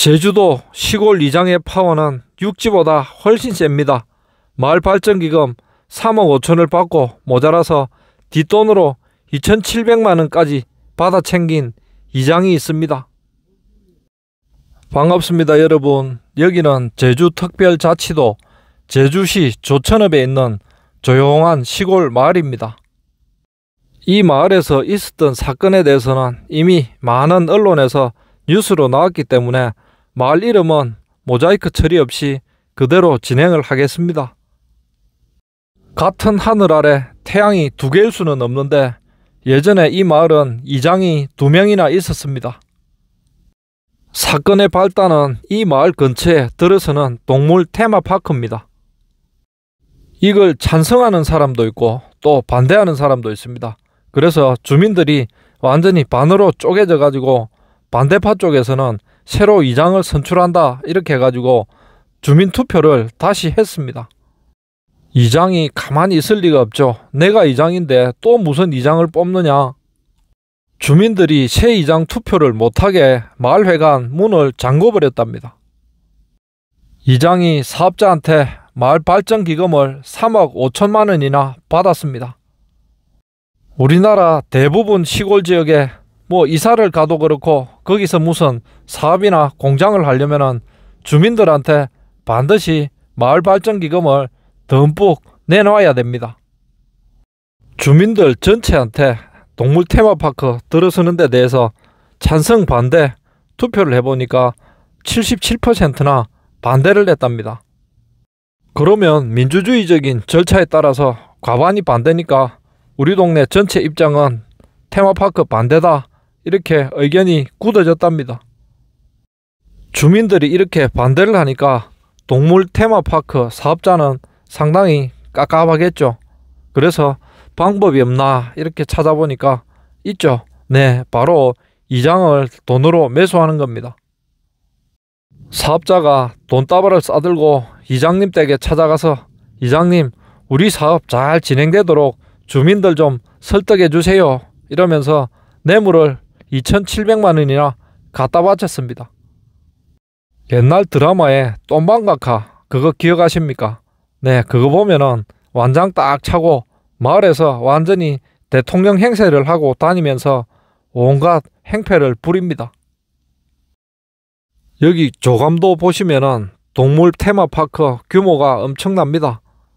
제주도 시골 이장의 파워는 육지보다 훨씬 셉니다. 마을발전기금 3억 5천을 받고 모자라서 뒷돈으로 2,700만 원까지 받아 챙긴 이장이 있습니다. 반갑습니다 여러분. 여기는 제주특별자치도 제주시 조천읍에 있는 조용한 시골 마을입니다. 이 마을에서 있었던 사건에 대해서는 이미 많은 언론에서 뉴스로 나왔기 때문에 마을 이름은 모자이크 처리 없이 그대로 진행을 하겠습니다. 같은 하늘 아래 태양이 두 개일 수는 없는데 예전에 이 마을은 이장이 2명이나 있었습니다. 사건의 발단은 이 마을 근처에 들어서는 동물 테마파크입니다. 이걸 찬성하는 사람도 있고 또 반대하는 사람도 있습니다. 그래서 주민들이 완전히 반으로 쪼개져 가지고 반대파 쪽에서는 새로 이장을 선출한다 이렇게 해가지고 주민투표를 다시 했습니다. 이장이 가만히 있을 리가 없죠. 내가 이장인데 또 무슨 이장을 뽑느냐. 주민들이 새 이장 투표를 못하게 마을회관 문을 잠궈버렸답니다. 이장이 사업자한테 마을발전기금을 3억 5천만 원이나 받았습니다. 우리나라 대부분 시골 지역에 이사를 가도 그렇고 거기서 무슨 사업이나 공장을 하려면은 주민들한테 반드시 마을발전기금을 듬뿍 내놔야 됩니다. 주민들 전체한테 동물 테마파크 들어서는 데 대해서 찬성 반대 투표를 해보니까 77%나 반대를 냈답니다. 그러면 민주주의적인 절차에 따라서 과반이 반대니까 우리 동네 전체 입장은 테마파크 반대다 이렇게 의견이 굳어졌답니다. 주민들이 이렇게 반대를 하니까 동물 테마파크 사업자는 상당히 깝깝하겠죠. 그래서 방법이 없나 이렇게 찾아보니까 있죠. 네, 바로 이장을 돈으로 매수하는 겁니다. 사업자가 돈다발을 싸들고 이장님 댁에 찾아가서 이장님 우리 사업 잘 진행되도록 주민들 좀 설득해 주세요 이러면서 뇌물을 2,700만 원이나 갖다 바쳤습니다. 옛날 드라마에 똠방각하 그거 기억하십니까? 네, 그거 보면은 완장 딱 차고 마을에서 완전히 대통령 행세를 하고 다니면서 온갖 행패를 부립니다. 여기 조감도 보시면은 동물 테마파크 규모가 엄청납니다.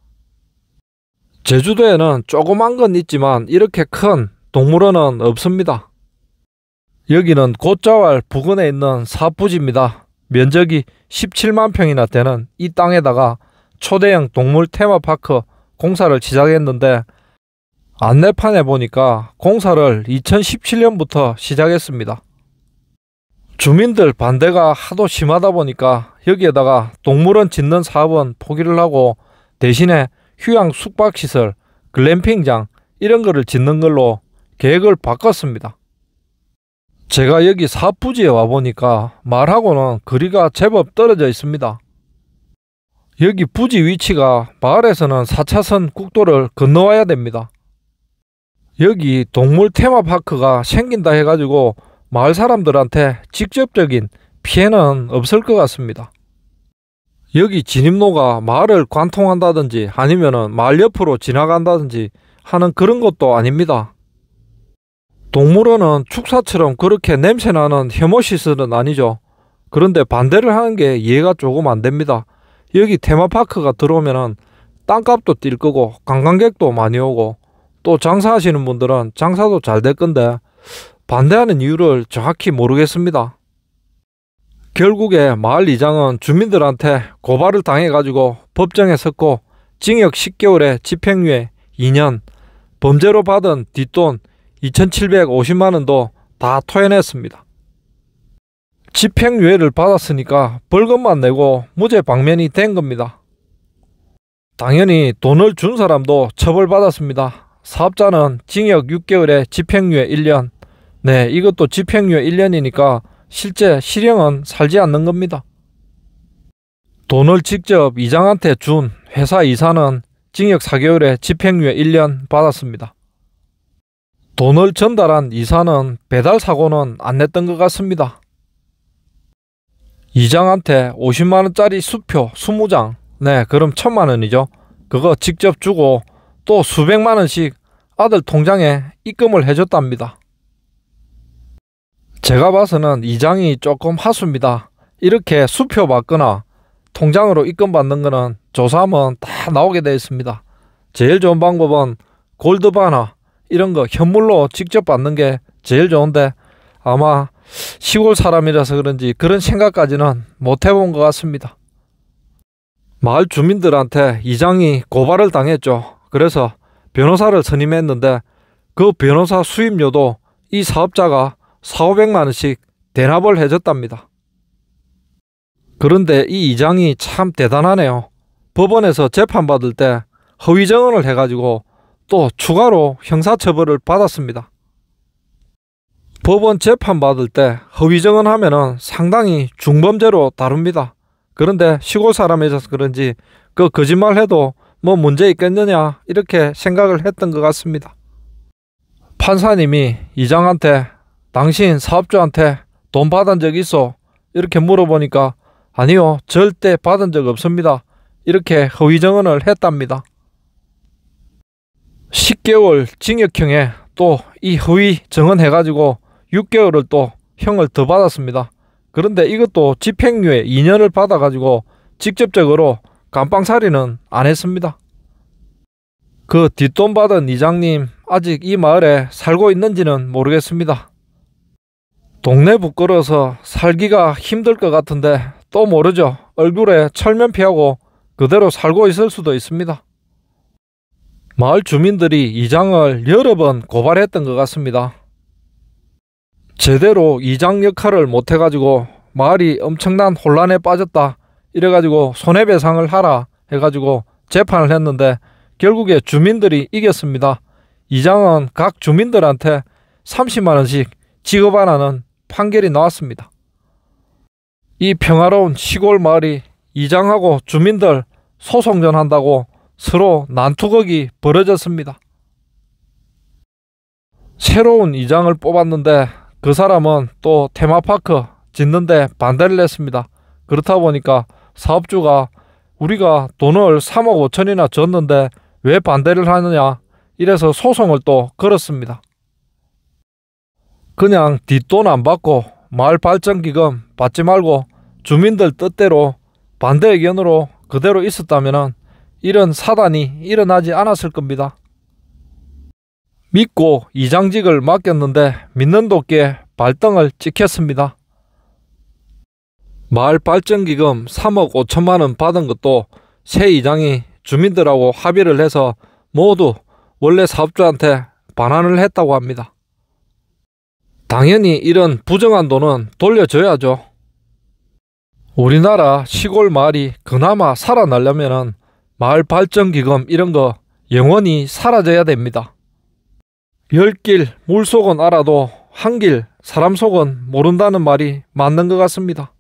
제주도에는 조그만 건 있지만 이렇게 큰 동물원은 없습니다. 여기는 곶자왈 부근에 있는 사부지입니다. 면적이 17만 평이나 되는 이 땅에다가 초대형 동물 테마파크 공사를 시작했는데 안내판에 보니까 공사를 2017년부터 시작했습니다. 주민들 반대가 하도 심하다 보니까 여기에다가 동물원 짓는 사업은 포기를 하고 대신에 휴양 숙박시설, 글램핑장 이런 거를 짓는 걸로 계획을 바꿨습니다. 제가 여기 사부지에 와보니까 마을하고는 거리가 제법 떨어져 있습니다. 여기 부지 위치가 마을에서는 4차선 국도를 건너와야 됩니다. 여기 동물 테마파크가 생긴다 해가지고 마을 사람들한테 직접적인 피해는 없을 것 같습니다. 여기 진입로가 마을을 관통한다든지 아니면은 마을 옆으로 지나간다든지 하는 그런 것도 아닙니다. 동물원은 축사처럼 그렇게 냄새나는 혐오시설은 아니죠. 그런데 반대를 하는 게 이해가 조금 안 됩니다. 여기 테마파크가 들어오면은 땅값도 뛸 거고 관광객도 많이 오고 또 장사하시는 분들은 장사도 잘 될 건데 반대하는 이유를 정확히 모르겠습니다. 결국에 마을 이장은 주민들한테 고발을 당해가지고 법정에 섰고 징역 10개월에 집행유예 2년, 범죄로 받은 뒷돈 2,750만 원도 다 토해냈습니다. 집행유예를 받았으니까 벌금만 내고 무죄 방면이 된 겁니다. 당연히 돈을 준 사람도 처벌받았습니다. 사업자는 징역 6개월에 집행유예 1년. 네, 이것도 집행유예 1년이니까 실제 실형은 살지 않는 겁니다. 돈을 직접 이장한테 준 회사 이사는 징역 4개월에 집행유예 1년 받았습니다. 돈을 전달한 이사는 배달 사고는 안 냈던 것 같습니다. 이장한테 50만원짜리 수표 20장, 네, 그럼 1000만원이죠. 그거 직접 주고 또 수백만원씩 아들 통장에 입금을 해줬답니다. 제가 봐서는 이장이 조금 하수입니다. 이렇게 수표 받거나 통장으로 입금 받는 거는 조사하면 다 나오게 되어 있습니다. 제일 좋은 방법은 골드바나 이런 거 현물로 직접 받는 게 제일 좋은데 아마 시골 사람이라서 그런지 그런 생각까지는 못 해본 것 같습니다. 마을 주민들한테 이장이 고발을 당했죠. 그래서 변호사를 선임했는데 그 변호사 수임료도 이 사업자가 400~500만원씩 대납을 해줬답니다. 그런데 이 이장이 참 대단하네요. 법원에서 재판받을 때 허위증언을 해가지고 또 추가로 형사처벌을 받았습니다. 법원 재판받을 때 허위증언 하면은 상당히 중범죄로 다룹니다. 그런데 시골 사람이라서 그런지 그 거짓말해도 뭐 문제 있겠느냐 이렇게 생각을 했던 것 같습니다. 판사님이 이장한테 당신 사업주한테 돈 받은 적 있어? 이렇게 물어보니까 아니요, 절대 받은 적 없습니다. 이렇게 허위증언을 했답니다. 10개월 징역형에 또 이 허위증언 해가지고 6개월을 또 형을 더 받았습니다. 그런데 이것도 집행유예 2년을 받아가지고 직접적으로 감방살이는 안 했습니다. 그 뒷돈 받은 이장님 아직 이 마을에 살고 있는지는 모르겠습니다. 동네 부끄러워서 살기가 힘들 것 같은데 또 모르죠. 얼굴에 철면 피하고 그대로 살고 있을 수도 있습니다. 마을 주민들이 이장을 여러 번 고발했던 것 같습니다. 제대로 이장 역할을 못해가지고 마을이 엄청난 혼란에 빠졌다 이래가지고 손해배상을 하라 해가지고 재판을 했는데 결국에 주민들이 이겼습니다. 이장은 각 주민들한테 30만원씩 지급하라는 판결이 나왔습니다. 이 평화로운 시골 마을이 이장하고 주민들 소송전 한다고 서로 난투극이 벌어졌습니다. 새로운 이장을 뽑았는데 그 사람은 또 테마파크 짓는데 반대를 했습니다. 그렇다 보니까 사업주가 우리가 돈을 3억 5천이나 줬는데 왜 반대를 하느냐 이래서 소송을 또 걸었습니다. 그냥 뒷돈 안 받고 마을발전기금 받지 말고 주민들 뜻대로 반대 의견으로 그대로 있었다면 이런 사단이 일어나지 않았을 겁니다. 믿고 이장직을 맡겼는데 믿는 도끼에 발등을 찍혔습니다. 마을발전기금 3억 5천만원 받은 것도 새 이장이 주민들하고 합의를 해서 모두 원래 사업주한테 반환을 했다고 합니다. 당연히 이런 부정한 돈은 돌려줘야죠. 우리나라 시골 마을이 그나마 살아나려면 마을발전기금 이런 거 영원히 사라져야 됩니다. 10길 물속은 알아도 한길 사람 속은 모른다는 말이 맞는 것 같습니다.